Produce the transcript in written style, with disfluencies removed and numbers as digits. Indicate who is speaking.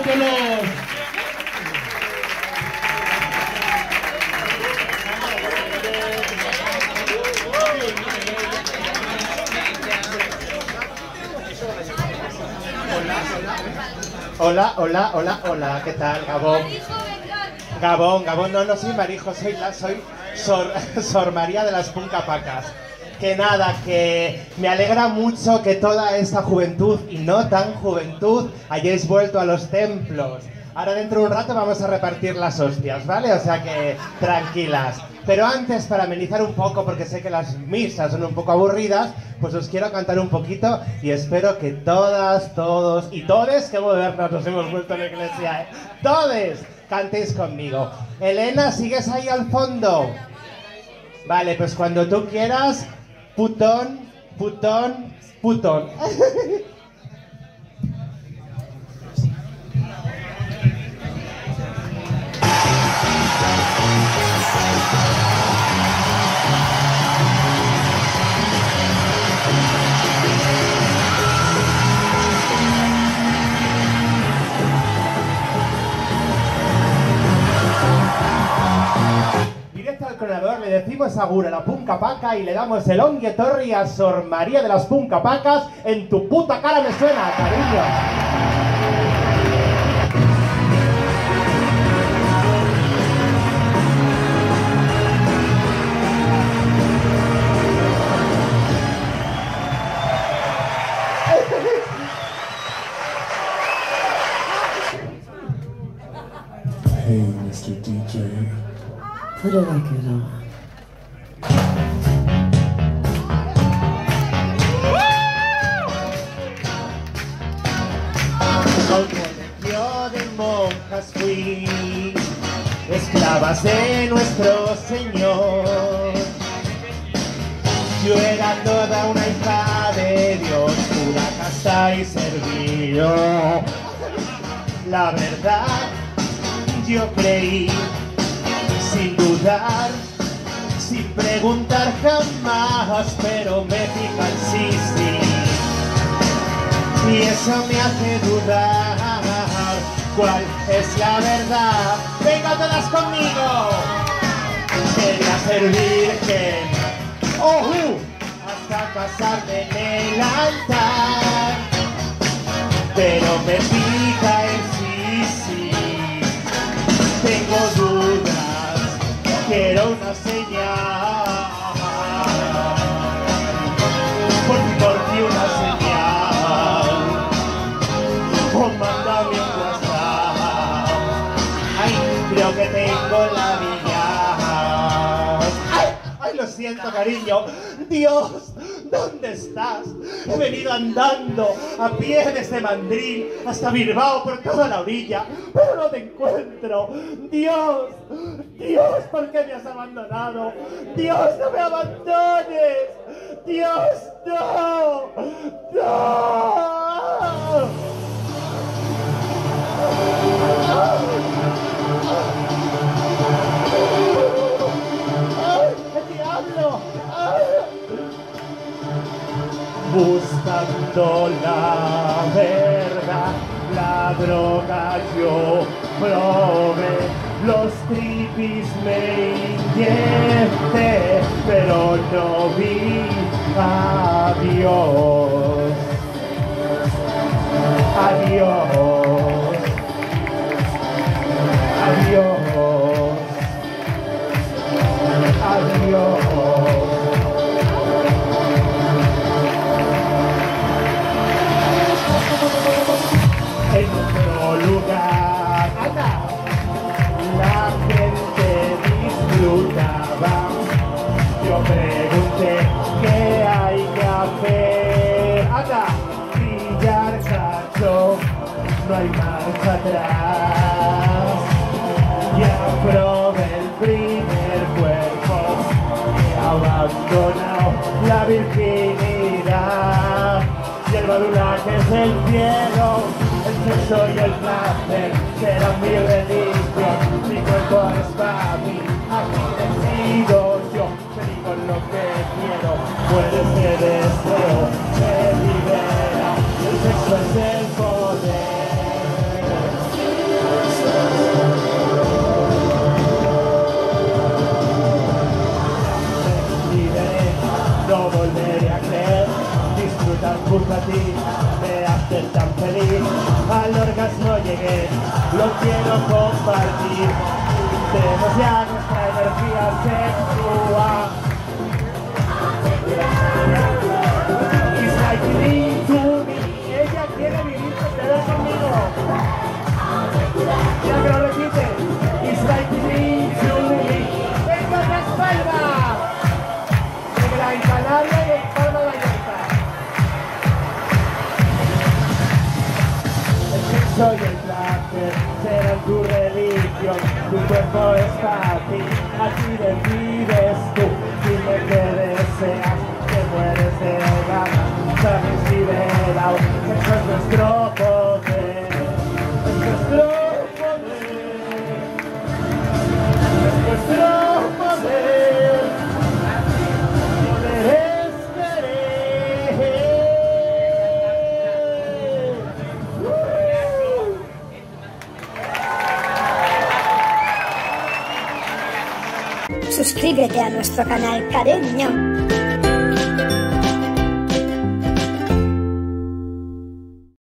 Speaker 1: Michaelos.
Speaker 2: Hola, hola, hola, hola, ¿qué tal, Gabón? Gabón, no soy Marijo, soy Sor María de las Puncapacas. Que nada, que me alegra mucho que toda esta juventud, y no tan juventud, hayáis vuelto a los templos. Ahora dentro de un rato vamos a repartir las hostias, ¿vale? O sea que tranquilas. Pero antes, para amenizar un poco, porque sé que las misas son un poco aburridas, pues os quiero cantar un poquito y espero que todas, todos y todes, que modernas nos hemos vuelto en la iglesia, ¿eh? Todes, cantéis conmigo. Elena, ¿sigues ahí al fondo? Vale, pues cuando tú quieras, putón, putón, putón. Directo al cronador le decimos agur a la Puncapaca y le damos el ongue torri a Sor María de las Puncapacas. En tu puta cara me suena, cariño.
Speaker 1: Hey, Mr. DJ.
Speaker 3: Put a record on.
Speaker 2: Al colegio de monjas fui, esclavas de nuestro Señor. Yo era toda una hija de Dios, pura casta y servido. La verdad, yo creí, sin dudar, sin preguntar jamás, pero me fija el sí, sí. Y eso me hace dudar, ¿cuál es la verdad? ¡Venga todas conmigo! Quería ser virgen, hasta casarme en el altar. Pero me pica el sí, sí. Tengo dudas, quiero una señal. Por ti una señal. O mándame un WhatsApp. Ay, creo que tengo la villa. Ay, lo siento, cariño. Dios, ¿dónde estás? He venido andando a pie desde Mandril hasta Bilbao por toda la orilla, pero no te encuentro. Dios, Dios, ¿por qué me has abandonado? Dios, no me abandones. Dios, no, no. ¡Ay, el diablo! Buscando la verdad, la droga yo probé, los tripis me inyecté, pero no vi a Dios. Adiós. Adiós. Adiós. En otro lugar, la gente disfrutaba. Yo pregunté qué hay que hacer. Anda, pillar cacho, no hay marcha atrás. Ya probé el primer cuerpo, he abandonado la virginidad. Y el badulaje es el cielo, el sexo y el placer serán mi religión. Mi cuerpo es para mí, aquí decido yo. Te digo lo que quiero, mueres de deseo, me libera. El sexo es el poder. quiero compartir. Demos ya nuestra energía sexual. It's like living to me. Ella quiere vivir conmigo. Ya que lo repite. It's like living to me. ¡Venga las palmas! De Gran Canaria y en Palma Mallorca. El sexo y el placer serán tu religión. Tu cuerpo es para ti, así decides tú. Dime que deseas, que mueres de ganas. Sabes liberado, eso es nuestro poder. Es nuestro poder. Es nuestro poder. Poder es querer.
Speaker 4: Suscríbete a nuestro canal, cariño.